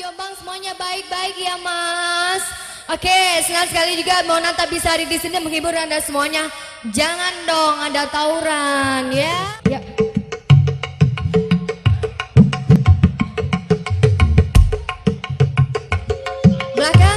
Jombang semuanya baik-baik ya Mas. Oke, senang sekali juga mau Nata bisa hari di sini menghibur Anda semuanya. Jangan dong ada tawuran ya. Ya. Belakang.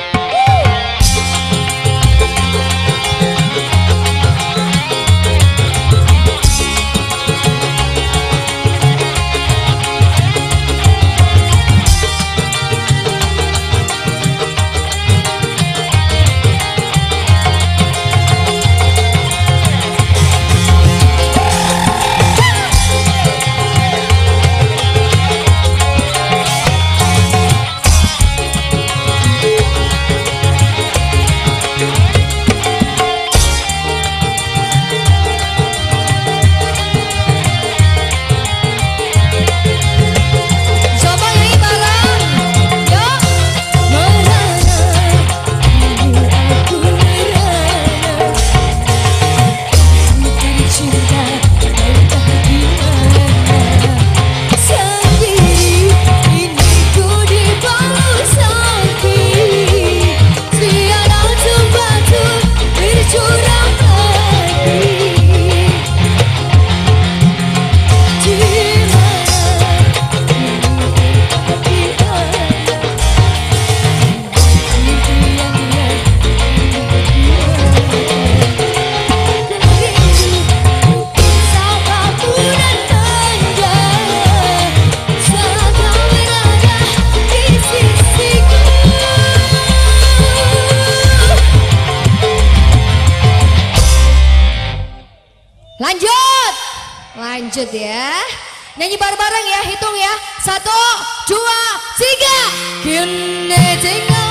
Lanjut ya. Nyanyi bareng-bareng ya, hitung ya. 1, 2, 3. Kini tinggal